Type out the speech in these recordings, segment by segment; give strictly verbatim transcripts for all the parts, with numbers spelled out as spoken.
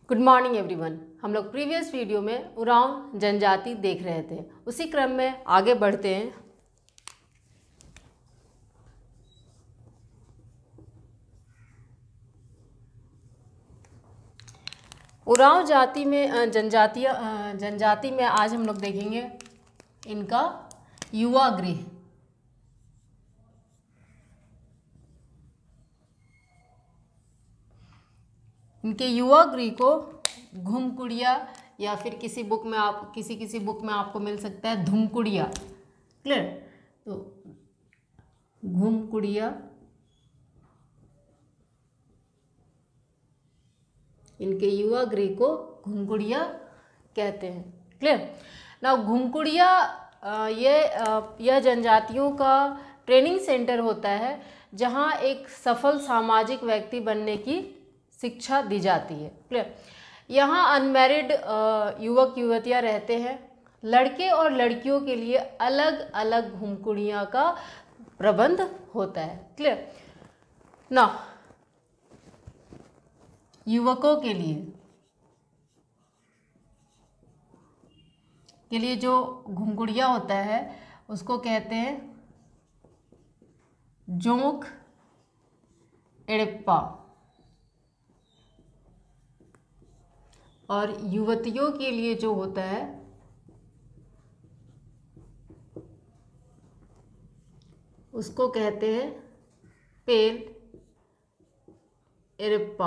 Good morning everyone. हम लोग previous video में उरांव जनजाति देख रहे थे, उसी क्रम में आगे बढ़ते हैं। उरांव जाति में जनजातीय जनजाति में आज हम लोग देखेंगे इनका युवा गृह। इनके युवा गृह को घुमकुड़िया या फिर किसी बुक में आप किसी किसी बुक में आपको मिल सकता है धुमकुड़िया। क्लियर? तो घुमकुड़िया इनके युवा गृह को घुमकुड़िया कहते हैं। क्लियर? ना घुमकुड़िया ये यह जनजातियों का ट्रेनिंग सेंटर होता है जहां एक सफल सामाजिक व्यक्ति बनने की शिक्षा दी जाती है। क्लियर? यहाँ अनमैरिड युवक युवतियाँ रहते हैं। लड़के और लड़कियों के लिए अलग अलग घुमकुड़ियाँ का प्रबंध होता है। क्लियर? ना युवकों के लिए के लिए जो घुमकुड़िया होता है उसको कहते हैं जोंक एड़प्पा, और युवतियों के लिए जो होता है उसको कहते हैं पेल एड़प्पा।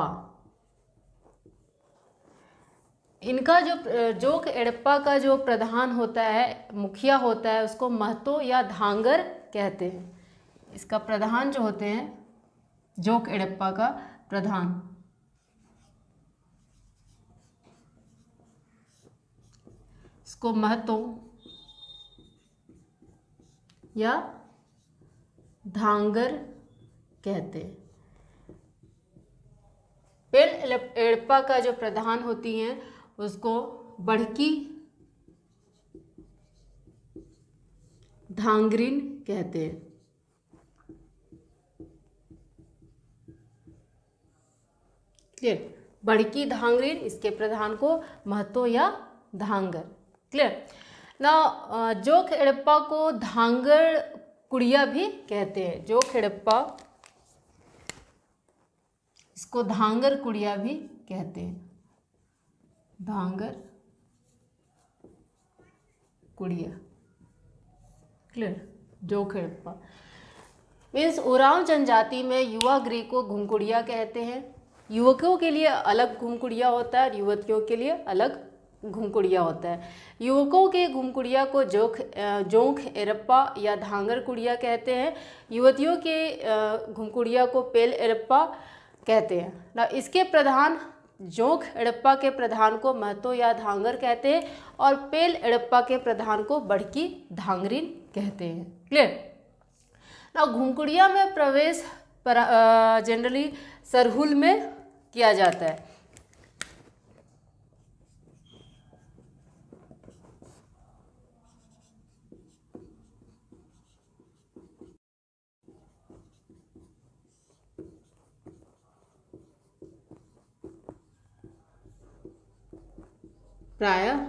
इनका जो जोक एड़प्पा का जो प्रधान होता है, मुखिया होता है, उसको महतो या धांगर कहते हैं। इसका प्रधान जो होते हैं जोक एड़प्पा का प्रधान, इसको महतो या धांगर कहते हैं। पेल एड़प्पा का जो प्रधान होती हैं उसको बड़की धांगरिन कहते हैं। क्लियर? बड़की धांगरिन, इसके प्रधान को महतो या धांगर। क्लियर? ना जोक एड़प्पा को धांगर कुड़िया भी कहते हैं। जोक एड़प्पा इसको धांगर कुड़िया भी कहते हैं। धांगर कुड़िया। क्लियर? जोक एड़प्पा मीन्स उरांव जनजाति में युवा गृह को घुमकुड़िया कहते हैं। युवकों के लिए अलग घुमकुड़िया होता है और युवतियों के लिए अलग घुमकुड़िया होता है। युवकों के घुमकुड़िया को जोक जोंक एड़प्पा या धांगर कुड़िया कहते हैं। युवतियों के घुमकुड़िया को पेल एड़प्पा कहते हैं ना। इसके प्रधान जोंक एड़प्पा के प्रधान को महतो या धांगर कहते हैं और पेल एड़प्पा के प्रधान को बड़की धांगरिन कहते हैं। क्लियर? ना घुमकुड़िया में प्रवेश जनरली सरहुल में किया जाता है। प्रायः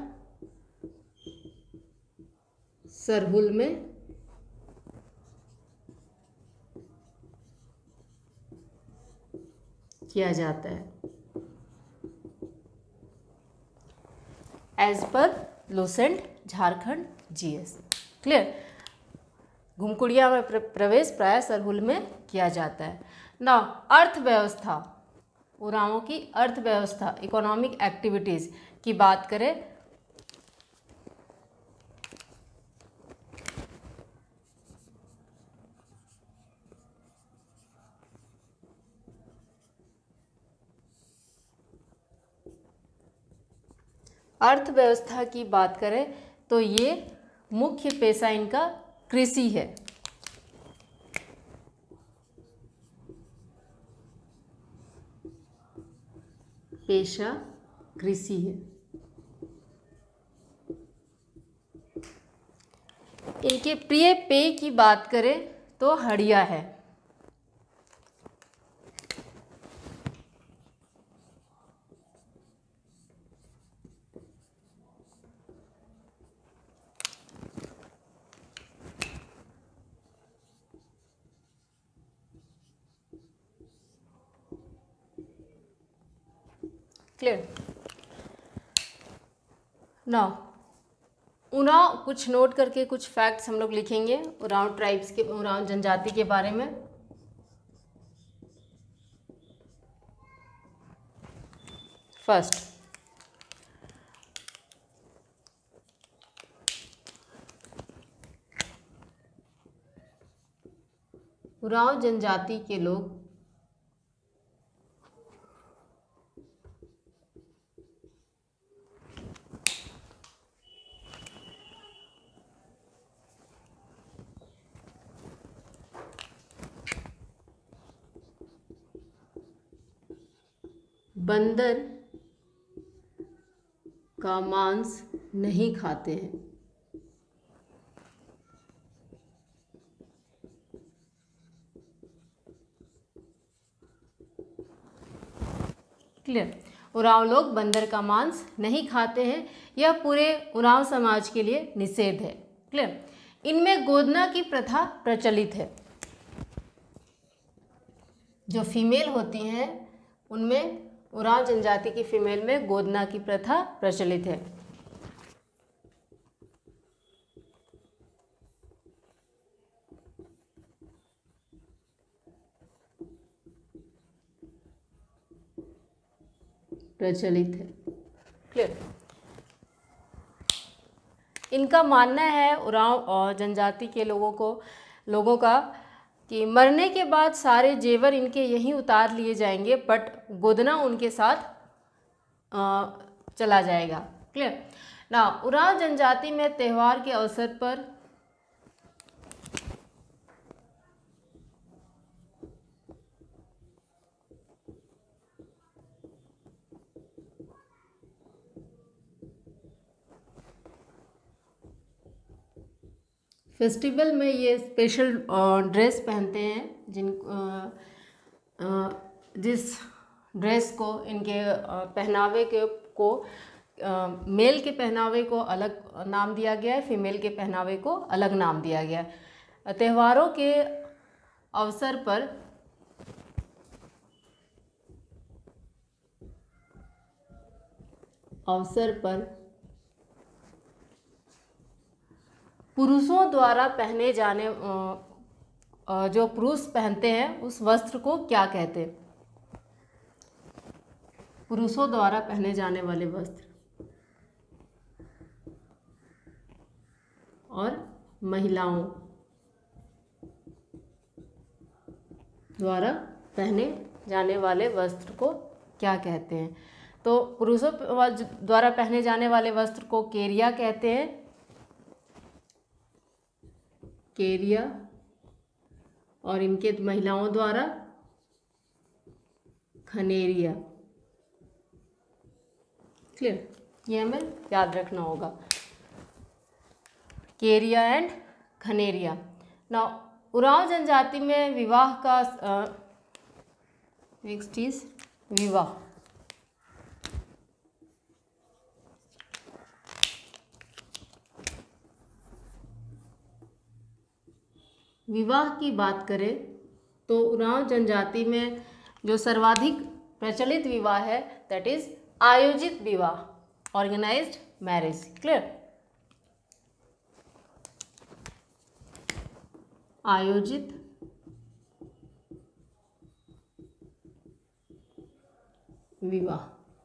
सरहुल में किया जाता है as per Lucent Jharkhand GS. Clear? घुमकुड़िया में प्रवेश प्रायः सरहुल में किया जाता है ना। अर्थव्यवस्था, उरांवों की अर्थव्यवस्था, इकोनॉमिक एक्टिविटीज की बात करें अर्थव्यवस्था की बात करें तो ये मुख्य पेशा इनका कृषि है। पेशा कृषि है। इनके प्रिय पेय की बात करें तो हड़िया है। क्लियर। ना उरांव, कुछ नोट करके कुछ फैक्ट्स हम लोग लिखेंगे उरांव ट्राइब्स के, उरांव जनजाति के बारे में। फर्स्ट, उरांव जनजाति के लोग बंदर का मांस नहीं खाते हैं। क्लियर। उरांव लोग बंदर का मांस नहीं खाते हैं, यह पूरे उरांव समाज के लिए निषेध है। क्लियर। इनमें गोदना की प्रथा प्रचलित है। जो फीमेल होती हैं उनमें, उरांव जनजाति की फीमेल में गोदना की प्रथा प्रचलित है। प्रचलित है। क्लियर। इनका मानना है उरांव और जनजाति के लोगों को लोगों का कि मरने के बाद सारे जेवर इनके यहीं उतार लिए जाएंगे, बट गोदना उनके साथ आ, चला जाएगा। क्लियर ना। उरांव जनजाति में त्यौहार के अवसर पर फेस्टिवल में ये स्पेशल ड्रेस पहनते हैं, जिन आ, आ, जिस ड्रेस को, इनके पहनावे के को आ, मेल के पहनावे को अलग नाम दिया गया है, फीमेल के पहनावे को अलग नाम दिया गया है। त्योहारों के अवसर पर अवसर पर पुरुषों द्वारा पहने जाने, जो पुरुष पहनते हैं उस वस्त्र को क्या कहते हैं? पुरुषों द्वारा पहने जाने वाले वस्त्र और महिलाओं द्वारा पहने जाने वाले वस्त्र को क्या कहते हैं? तो पुरुषों द्वारा पहने जाने वाले वस्त्र को केरिया कहते हैं, केरिया, और इनके महिलाओं द्वारा खनेरिया। क्लियर। ये हमें याद रखना होगा, केरिया एंड खनेरिया। ना उरांव जनजाति में विवाह का नेक्स्ट इज विवाह। विवाह की बात करें तो उरांव जनजाति में जो सर्वाधिक प्रचलित विवाह है दैट इज आयोजित विवाह, ऑर्गेनाइज्ड मैरिज। क्लियर। आयोजित विवाह।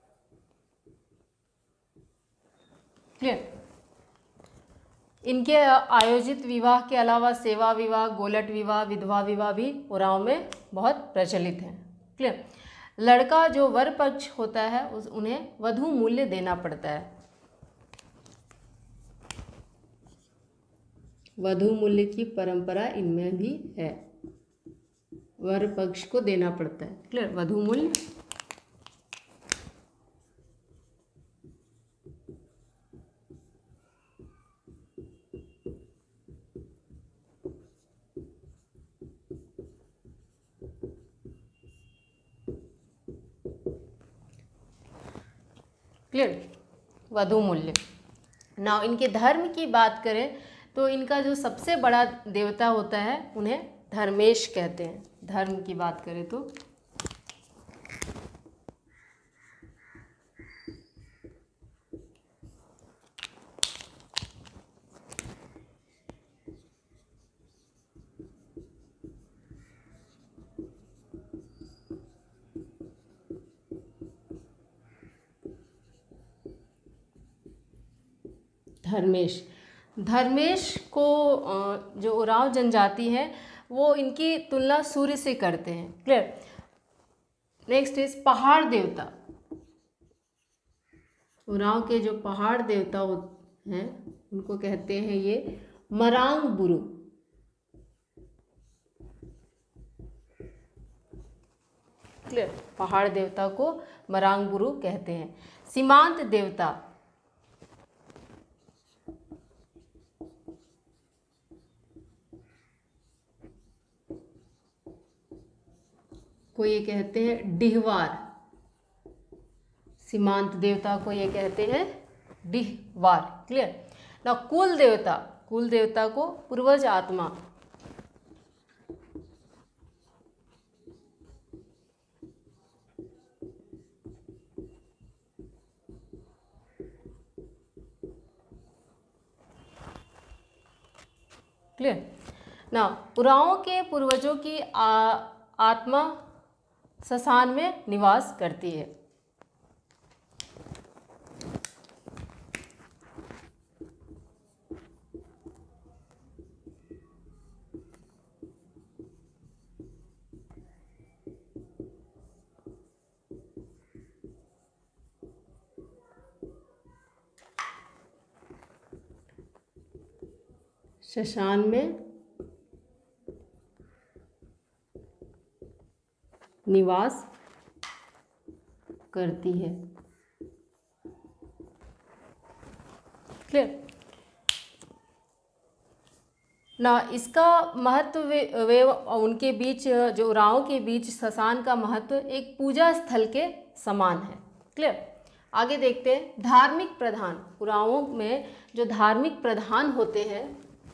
क्लियर। इनके आयोजित विवाह के अलावा सेवा विवाह, गोलट विवाह, विधवा विवाह भी उरांव में बहुत प्रचलित हैं। क्लियर। लड़का जो वर पक्ष होता है उस उन्हें वधू मूल्य देना पड़ता है, वधू मूल्य की परंपरा इनमें भी है, वर पक्ष को देना पड़ता है। क्लियर। वधू मूल्य। क्लियर। वधू मूल्य। ना इनके धर्म की बात करें तो इनका जो सबसे बड़ा देवता होता है उन्हें धर्मेश कहते हैं। धर्म की बात करें तो धर्मेश। धर्मेश को जो उरांव जनजाति है वो इनकी तुलना सूर्य से करते हैं। क्लियर। नेक्स्ट इज पहाड़ देवता। उरांव के जो पहाड़ देवता हैं उनको कहते हैं ये मरांग बुरु। क्लियर। पहाड़ देवता को मरांग बुरु कहते हैं। सीमांत देवता को ये कहते हैं डिहवार। सीमांत देवता को ये कहते हैं डिहवार। क्लियर ना। कुल देवता, कुल देवता को पूर्वज आत्मा। क्लियर ना। उरांव के पूर्वजों की आ, आत्मा शशान में निवास करती है। शशान में निवास करती है। क्लियर ना। इसका महत्व वे, वे उनके बीच जो उरांव के बीच शशान का महत्व एक पूजा स्थल के समान है। क्लियर। आगे देखते हैं धार्मिक प्रधान। उरांवों में जो धार्मिक प्रधान होते हैं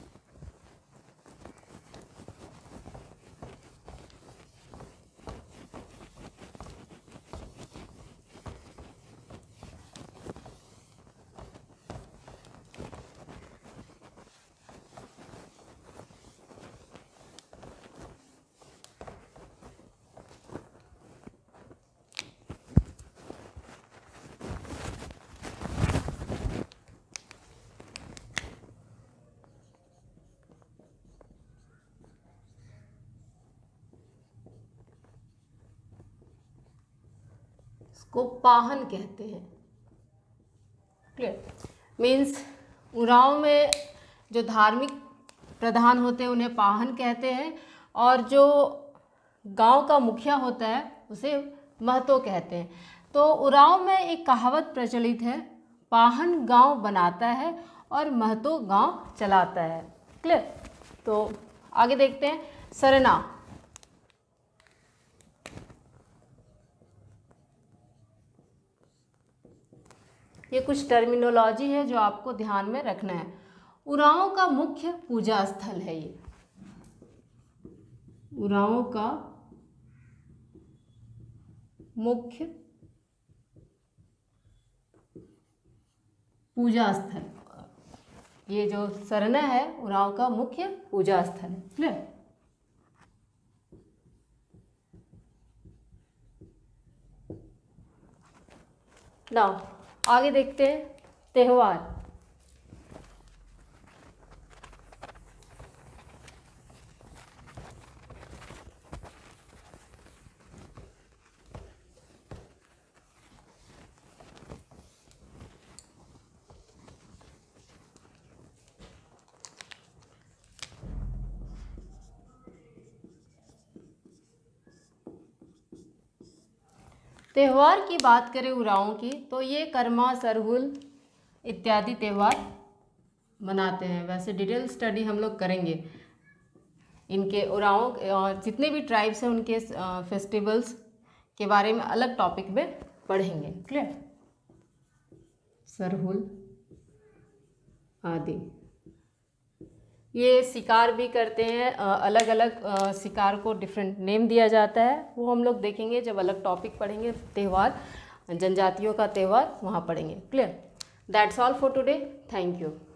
को पाहन कहते हैं। क्लियर। मीन्स उरांव में जो धार्मिक प्रधान होते हैं उन्हें पाहन कहते हैं और जो गांव का मुखिया होता है उसे महतो कहते हैं। तो उरांव में एक कहावत प्रचलित है, पाहन गांव बनाता है और महतो गांव चलाता है। क्लियर। तो आगे देखते हैं सरना। ये कुछ टर्मिनोलॉजी है जो आपको ध्यान में रखना है। उरांव का मुख्य पूजा स्थल है ये। उरांव का मुख्य पूजा स्थल, ये जो सरना है उरांव का मुख्य पूजा स्थल है। क्लियर। नाउ आगे देखते हैं त्योहार। त्यौहार की बात करें उरांव की तो ये कर्मा, सरहुल इत्यादि त्यौहार मनाते हैं। वैसे डिटेल स्टडी हम लोग करेंगे इनके उरांव जितने भी ट्राइब्स हैं उनके फेस्टिवल्स के बारे में अलग टॉपिक में पढ़ेंगे। क्लियर। सरहुल आदि ये शिकार भी करते हैं, अलग अलग शिकार को डिफरेंट नेम दिया जाता है, वो हम लोग देखेंगे जब अलग टॉपिक पढ़ेंगे। त्यौहार जनजातियों का त्यौहार वहाँ पढ़ेंगे। Clear. That's all for today. Thank you.